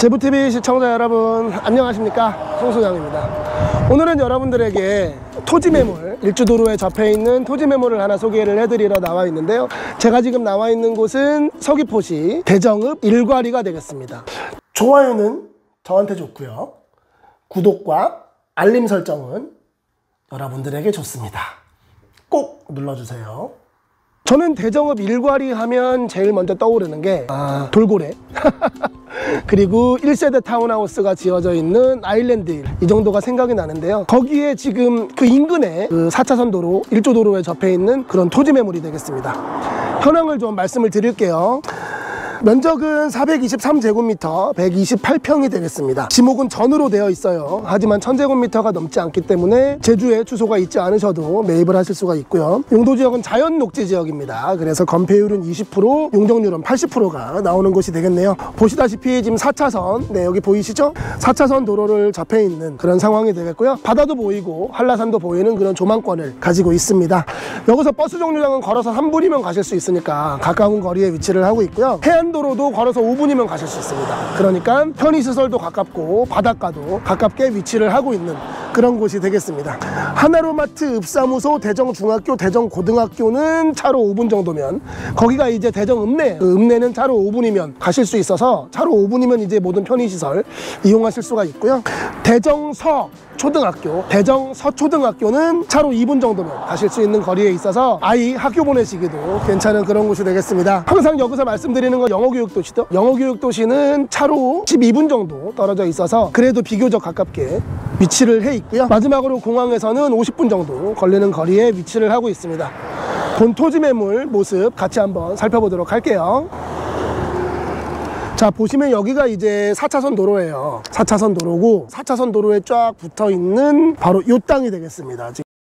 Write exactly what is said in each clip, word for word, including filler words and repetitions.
제부티비 시청자 여러분 안녕하십니까, 송소장입니다. 오늘은 여러분들에게 토지매물, 일주도로에 접해있는 토지매물을 하나 소개를 해드리러 나와 있는데요, 제가 지금 나와 있는 곳은 서귀포시 대정읍 일과리가 되겠습니다. 좋아요는 저한테 좋고요, 구독과 알림 설정은 여러분들에게 좋습니다. 꼭 눌러주세요. 저는 대정읍 일과리 하면 제일 먼저 떠오르는 게 아, 돌고래 그리고 일 세대 타운하우스가 지어져 있는 아일랜드 일, 이 정도가 생각이 나는데요, 거기에 지금 그 인근에 그 사 차선 도로, 일조도로에 접해 있는 그런 토지 매물이 되겠습니다. 현황을 좀 말씀을 드릴게요. 면적은 사백이십삼 제곱미터, 백이십팔 평이 되겠습니다. 지목은 전으로 되어 있어요. 하지만 천 제곱미터가 넘지 않기 때문에 제주에 주소가 있지 않으셔도 매입을 하실 수가 있고요. 용도지역은 자연 녹지 지역입니다. 그래서 건폐율은 이십 퍼센트, 용적률은 팔십 퍼센트가 나오는 곳이 되겠네요. 보시다시피 지금 사 차선, 네, 여기 보이시죠? 사 차선 도로를 접해 있는 그런 상황이 되겠고요. 바다도 보이고 한라산도 보이는 그런 조망권을 가지고 있습니다. 여기서 버스 정류장은 걸어서 삼 분이면 가실 수 있으니까 가까운 거리에 위치를 하고 있고요. 해안 도로도 걸어서 오 분이면 가실 수 있습니다. 그러니까 편의시설도 가깝고 바닷가도 가깝게 위치를 하고 있는 그런 곳이 되겠습니다. 하나로마트, 읍사무소, 대정중학교, 대정고등학교는 차로 오 분 정도면, 거기가 이제 대정읍내, 그 읍내는 차로 오 분이면 가실 수 있어서 차로 오 분이면 이제 모든 편의시설 이용하실 수가 있고요. 대정서 초등학교, 대정서초등학교는 차로 이 분 정도면 가실 수 있는 거리에 있어서 아이 학교 보내시기도 괜찮은 그런 곳이 되겠습니다. 항상 여기서 말씀드리는 건 영어교육도시죠. 영어교육도시는 차로 십이 분 정도 떨어져 있어서 그래도 비교적 가깝게 위치를 해 있고요. 마지막으로 공항에서는 오십 분 정도 걸리는 거리에 위치를 하고 있습니다. 본 토지 매물 모습 같이 한번 살펴보도록 할게요. 자, 보시면 여기가 이제 사 차선 도로예요. 사 차선 도로고 사 차선 도로에 쫙 붙어 있는 바로 이 땅이 되겠습니다.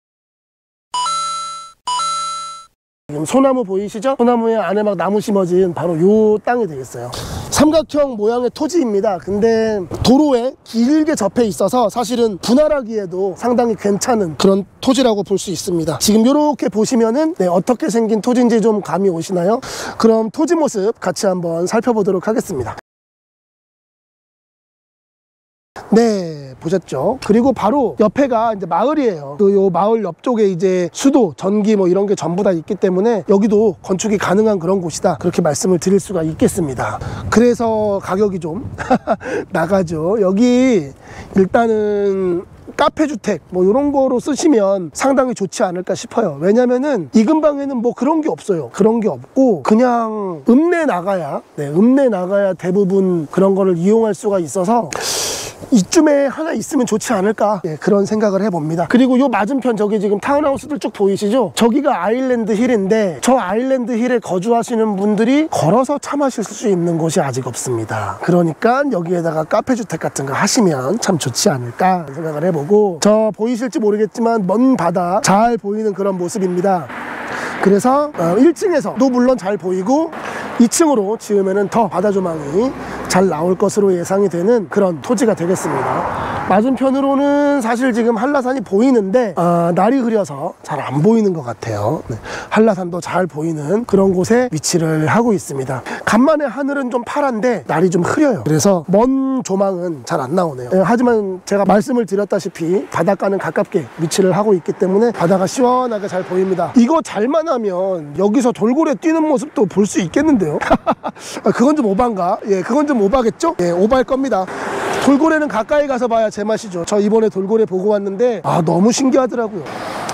지금 소나무 보이시죠? 소나무에 안에 막 나무 심어진 바로 이 땅이 되겠어요. 삼각형 모양의 토지입니다. 근데 도로에 길게 접해 있어서 사실은 분할하기에도 상당히 괜찮은 그런 토지라고 볼 수 있습니다. 지금 이렇게 보시면은 네, 어떻게 생긴 토지인지 좀 감이 오시나요? 그럼 토지 모습 같이 한번 살펴보도록 하겠습니다. 네, 보셨죠? 그리고 바로 옆에가 이제 마을이에요. 그 요 마을 옆쪽에 이제 수도, 전기 뭐 이런 게 전부 다 있기 때문에 여기도 건축이 가능한 그런 곳이다, 그렇게 말씀을 드릴 수가 있겠습니다. 그래서 가격이 좀 나가죠. 여기 일단은 카페주택 뭐 이런 거로 쓰시면 상당히 좋지 않을까 싶어요. 왜냐면은 이 근방에는 뭐 그런 게 없어요. 그런 게 없고 그냥 읍내 나가야, 네, 읍내 나가야 대부분 그런 거를 이용할 수가 있어서 이쯤에 하나 있으면 좋지 않을까, 예, 그런 생각을 해봅니다. 그리고 요 맞은편 저기 지금 타운하우스들 쭉 보이시죠? 저기가 아일랜드 힐인데 저 아일랜드 힐에 거주하시는 분들이 걸어서 차 마실 수 있는 곳이 아직 없습니다. 그러니까 여기에다가 카페주택 같은 거 하시면 참 좋지 않을까 생각을 해보고, 저 보이실지 모르겠지만 먼 바다 잘 보이는 그런 모습입니다. 그래서 어, 일 층에서도 물론 잘 보이고 이 층으로 지으면 더 바다 조망이 잘 나올 것으로 예상이 되는 그런 토지가 되겠습니다. 맞은편으로는 사실 지금 한라산이 보이는데 어, 날이 흐려서 잘 안 보이는 것 같아요. 네, 한라산도 잘 보이는 그런 곳에 위치를 하고 있습니다. 간만에 하늘은 좀 파란데 날이 좀 흐려요. 그래서 먼 조망은 잘 안 나오네요. 네, 하지만 제가 말씀을 드렸다시피 바닷가는 가깝게 위치를 하고 있기 때문에 바다가 시원하게 잘 보입니다. 이거 잘만 하면 여기서 돌고래 뛰는 모습도 볼 수 있겠는데요. 그건 좀 오반가? 예, 그건 좀 오바겠죠? 예, 오바일 겁니다. 돌고래는 가까이 가서 봐야 제맛이죠. 저 이번에 돌고래 보고 왔는데 아, 너무 신기하더라고요.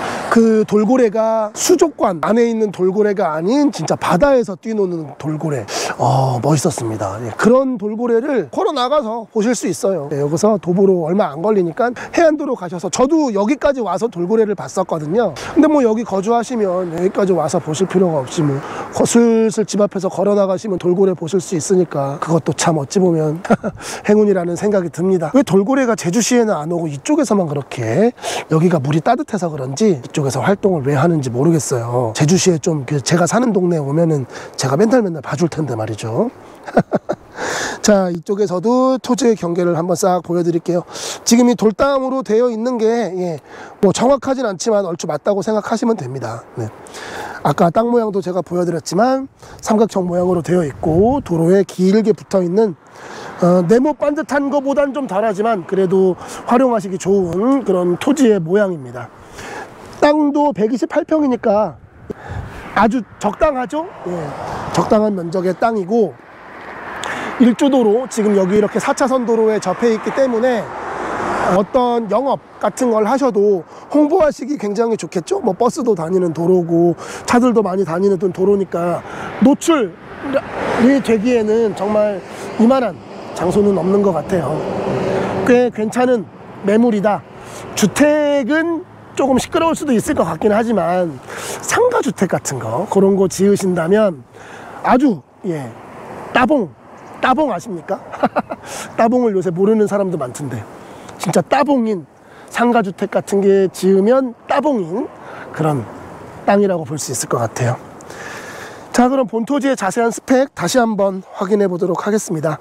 그 돌고래가 수족관 안에 있는 돌고래가 아닌 진짜 바다에서 뛰노는 돌고래, 어, 멋있었습니다. 예, 그런 돌고래를 걸어 나가서 보실 수 있어요. 예, 여기서 도보로 얼마 안 걸리니까 해안도로 가셔서, 저도 여기까지 와서 돌고래를 봤었거든요. 근데 뭐 여기 거주하시면 여기까지 와서 보실 필요가 없이 뭐 슬슬 집 앞에서 걸어 나가시면 돌고래 보실 수 있으니까 그것도 참 어찌 보면 행운이라는 생각이 듭니다. 왜 돌고래가 제주시에는 안 오고 이쪽에서만 그렇게, 여기가 물이 따뜻해서 그런지 이쪽에서 활동을 왜 하는지 모르겠어요. 제주시에 좀 제가 사는 동네에 오면은 제가 맨날 맨날 봐줄 텐데 말이죠. 자, 이쪽에서도 토지의 경계를 한번 싹 보여드릴게요. 지금 이 돌담으로 되어 있는 게 예, 뭐 정확하진 않지만 얼추 맞다고 생각하시면 됩니다. 네. 아까 땅 모양도 제가 보여드렸지만 삼각형 모양으로 되어 있고 도로에 길게 붙어 있는 어, 네모 반듯한 것보단 좀 덜하지만 그래도 활용하시기 좋은 그런 토지의 모양입니다. 땅도 백이십팔 평이니까 아주 적당하죠? 예, 적당한 면적의 땅이고 일주도로 지금 여기 이렇게 사 차선 도로에 접해 있기 때문에 어떤 영업 같은 걸 하셔도 홍보하시기 굉장히 좋겠죠. 뭐 버스도 다니는 도로고 차들도 많이 다니는 도로니까 노출이 되기에는 정말 이만한 장소는 없는 것 같아요. 꽤 괜찮은 매물이다. 주택은 조금 시끄러울 수도 있을 것 같긴 하지만 상가주택 같은 거 그런 거 지으신다면 아주 예 따봉 따봉 아십니까? 따봉을 요새 모르는 사람도 많던데 진짜 따봉인 상가주택 같은 게 지으면 따봉인 그런 땅이라고 볼 수 있을 것 같아요. 자, 그럼 본토지의 자세한 스펙 다시 한번 확인해 보도록 하겠습니다.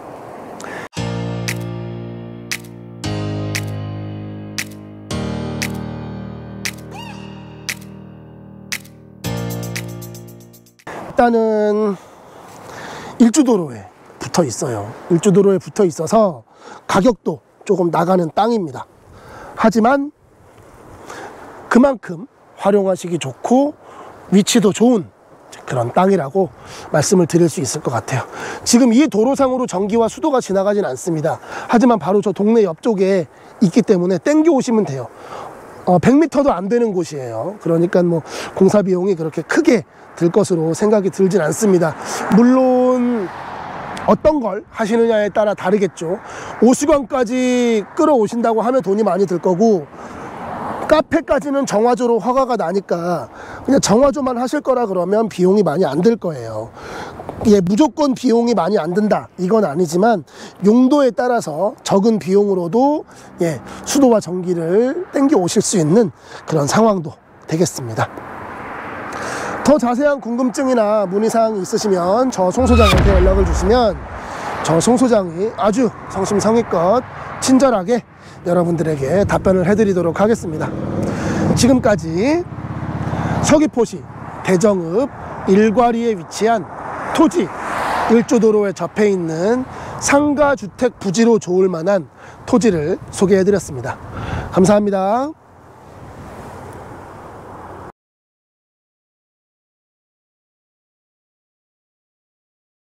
일단은 일주도로에 붙어 있어요. 일주도로에 붙어 있어서 가격도 조금 나가는 땅입니다. 하지만 그만큼 활용하시기 좋고 위치도 좋은 그런 땅이라고 말씀을 드릴 수 있을 것 같아요. 지금 이 도로상으로 전기와 수도가 지나가진 않습니다. 하지만 바로 저 동네 옆쪽에 있기 때문에 땡겨 오시면 돼요. 어, 백 미터도 안 되는 곳이에요. 그러니까 뭐 공사 비용이 그렇게 크게 들 것으로 생각이 들진 않습니다. 물론 어떤 걸 하시느냐에 따라 다르겠죠. 오수관까지 끌어오신다고 하면 돈이 많이 들 거고 카페까지는 정화조로 허가가 나니까 그냥 정화조만 하실 거라 그러면 비용이 많이 안 들 거예요. 예, 무조건 비용이 많이 안 든다 이건 아니지만 용도에 따라서 적은 비용으로도 예, 수도와 전기를 땡겨 오실 수 있는 그런 상황도 되겠습니다. 더 자세한 궁금증이나 문의사항이 있으시면 저 송 소장한테 연락을 주시면 저 송 소장이 아주 성심성의껏 친절하게 여러분들에게 답변을 해드리도록 하겠습니다. 지금까지 서귀포시 대정읍 일과리에 위치한 토지 일주도로에 접해 있는 상가주택 부지로 좋을 만한 토지를 소개해드렸습니다. 감사합니다.